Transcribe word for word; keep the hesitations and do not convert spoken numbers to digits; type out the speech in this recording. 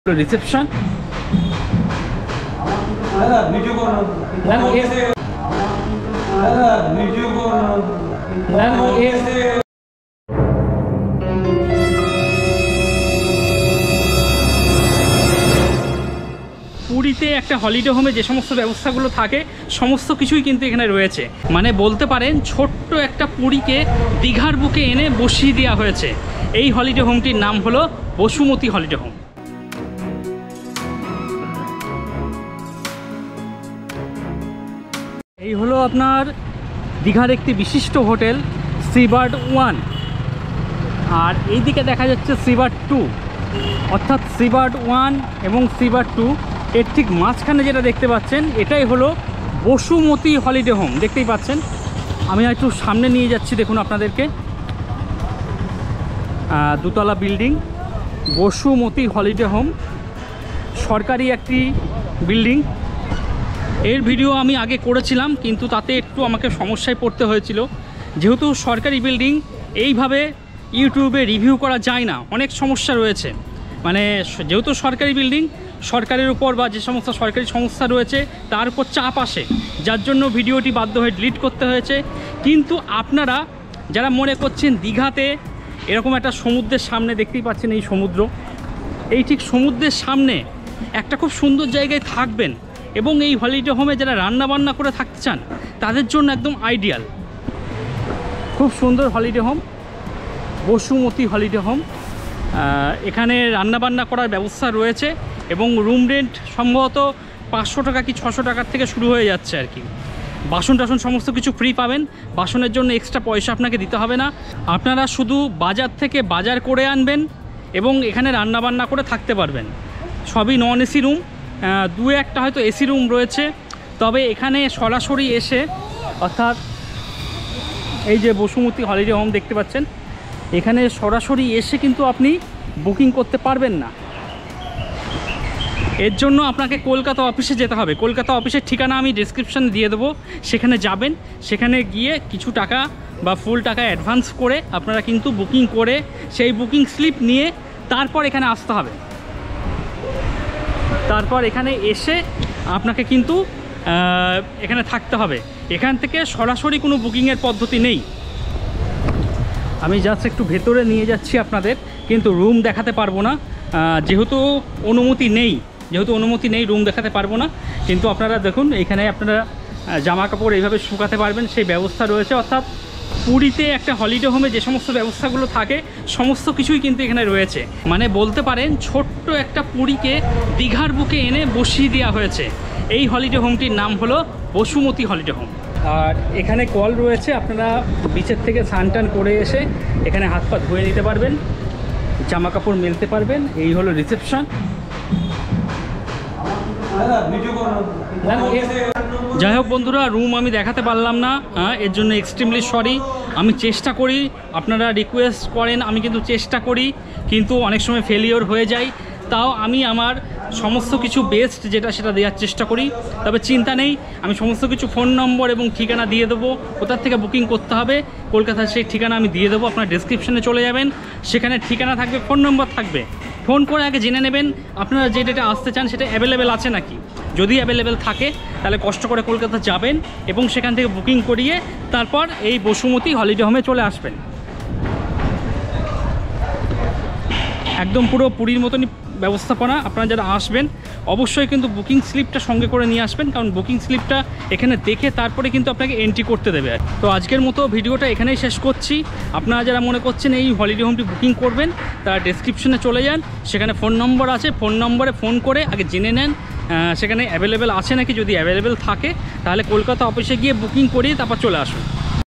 Reception video को video को পুরীতে একটা হলিডে হোমে যে সমস্ত ব্যবস্থাগুলো থাকে সমস্ত কিছুই কিন্তু এখানে রয়েছে। মানে বলতে পারেন ছোট্ট একটা পুরীকে দীঘার বুকে এনে বসিয়ে দেওয়া হয়েছে। এই হলিডে হোমটির নাম হলো বসুমতী হলিডে হোম। এই হলো আপনার দীঘার একটি বিশিষ্ট হোটেল সিবার্ড ওয়ান, আর এই দিকে দেখা যাচ্ছে সিবার্ড টু, অর্থাৎ সিবার্ড ওয়ান এবং সিবার্ড টু এর ঠিক মাঝখানে যেটা দেখতে পাচ্ছেন এটাই হলো বসুমতী হলিডে হোম। দেখতেই পাচ্ছেন, আমি একটু সামনে নিয়ে যাচ্ছি, দেখুন আপনাদেরকে। দুতলা বিল্ডিং, বসুমতী হলিডে হোম, সরকারি একটি বিল্ডিং। এর ভিডিও আমি আগে করেছিলাম, কিন্তু তাতে একটু আমাকে সমস্যায় পড়তে হয়েছিল। যেহেতু সরকারি বিল্ডিং এইভাবে ইউটিউবে রিভিউ করা যায় না, অনেক সমস্যা রয়েছে। মানে যেহেতু সরকারি বিল্ডিং, সরকারের উপর বা যে সমস্ত সরকারি সংস্থা রয়েছে তার উপর চাপ আসে, যার জন্য ভিডিওটি বাধ্য হয়ে ডিলিট করতে হয়েছে। কিন্তু আপনারা যারা মনে করছেন দীঘাতে এরকম একটা সমুদ্রের সামনে, দেখতেই পাচ্ছেন এই সমুদ্র, এই ঠিক সমুদ্রের সামনে একটা খুব সুন্দর জায়গায় থাকবেন এবং এই হলিডে হোমে যারা রান্না বান্না করে থাকতে চান তাদের জন্য একদম আইডিয়াল। খুব সুন্দর holiday home, Basumati holiday home. এখানে রান্নাবান্না করার ব্যবস্থা রয়েছে এবং রুম রেন্ট সম্ভবত পাঁচশো টাকা কি ছশো টাকার থেকে শুরু হয়ে যাচ্ছে আর কি। বাসন টাসন সমস্ত কিছু ফ্রি পাবেন, বাসনের জন্য এক্সট্রা পয়সা আপনাকে দিতে হবে না। আপনারা শুধু বাজার থেকে বাজার করে আনবেন এবং এখানে রান্নাবান্না করে থাকতে পারবেন। সবই নন এসি রুম, দু একটা হয়তো এসি রুম রয়েছে। তবে এখানে সরাসরি এসে, অর্থাৎ এই যে বসুমতী হলিডে হোম দেখতে পাচ্ছেন, এখানে সরাসরি এসে কিন্তু আপনি বুকিং করতে পারবেন না। এর জন্য আপনাকে কলকাতা অফিসে যেতে হবে। কলকাতা অফিসের ঠিকানা আমি ডেসক্রিপশানে দিয়ে দেবো, সেখানে যাবেন। সেখানে গিয়ে কিছু টাকা বা ফুল টাকা অ্যাডভান্স করে আপনারা কিন্তু বুকিং করে সেই বুকিং স্লিপ নিয়ে তারপর এখানে আসতে হবে। তারপর এখানে এসে আপনাকে কিন্তু এখানে থাকতে হবে। এখান থেকে সরাসরি কোনো বুকিংয়ের পদ্ধতি নেই। আমি জাস্ট একটু ভেতরে নিয়ে যাচ্ছি আপনাদের, কিন্তু রুম দেখাতে পারবো না, যেহেতু অনুমতি নেই যেহেতু অনুমতি নেই রুম দেখাতে পারবো না। কিন্তু আপনারা দেখুন, এখানে আপনারা জামা কাপড় এইভাবে শুকাতে পারবেন, সেই ব্যবস্থা রয়েছে। অর্থাৎ পুরীতে একটা হলিডে হোমে যে সমস্ত ব্যবস্থাগুলো থাকে সমস্ত কিছুই কিন্তু এখানে রয়েছে। মানে বলতে পারেন ছোট্ট একটা পুরীকে দীঘার বুকে এনে বসিয়ে দেওয়া হয়েছে। এই হলিডে হোমটির নাম হলো বসুমতী হলিডে হোম। আর এখানে কল রয়েছে, আপনারা বিচের থেকে স্নান টান করে এসে এখানে হাত পা ধুয়ে নিতে পারবেন, জামা কাপড় মেলতে পারবেন। এই হলো রিসেপশন। যাই হোক বন্ধুরা, রুম আমি দেখাতে পারলাম না, হ্যাঁ, এর জন্য এক্সট্রিমলি সরি। আমি চেষ্টা করি, আপনারা রিকোয়েস্ট করেন, আমি কিন্তু চেষ্টা করি, কিন্তু অনেক সময় ফেলিওর হয়ে যায়। তাও আমি আমার সমস্ত কিছু বেস্ট যেটা সেটা দেওয়ার চেষ্টা করি। তবে চিন্তা নেই, আমি সমস্ত কিছু ফোন নম্বর এবং ঠিকানা দিয়ে দেবো। কোথার থেকে বুকিং করতে হবে কলকাতার সেই ঠিকানা আমি দিয়ে দেবো। আপনার ডেসক্রিপশানে চলে যাবেন, সেখানে ঠিকানা থাকবে, ফোন নম্বর থাকবে। ফোন করে আগে জেনে নেবেন আপনারা যে ডেটে আসতে চান সেটা অ্যাভেলেবেল আছে নাকি। যদি অ্যাভেলেবেল থাকে তাহলে কষ্ট করে কলকাতা যাবেন এবং সেখান থেকে বুকিং করিয়ে তারপর এই বসুমতী হলিডে হোমে চলে আসবেন। একদম পুরো পুরীর মতনই ব্যবস্থাপনা। আপনারা যারা আসবেন অবশ্যই কিন্তু বুকিং স্লিপটা সঙ্গে করে নিয়ে আসবেন, কারণ বুকিং স্লিপটা এখানে দেখে তারপরে কিন্তু আপনাকে এন্ট্রি করতে দেবে। তো আজকের মতো ভিডিওটা এখানেই শেষ করছি। আপনারা যারা মনে করছেন এই হলিডে হোমটি বুকিং করবেন তারা ডেসক্রিপশনে চলে যান, সেখানে ফোন নম্বর আছে, ফোন নম্বরে ফোন করে আগে জেনে নেন সেখানে অ্যাভেলেবেল আছে নাকি। যদি অ্যাভেলেবেল থাকে তাহলে কলকাতা অফিসে গিয়ে বুকিং করিয়ে তারপর চলে আসুন।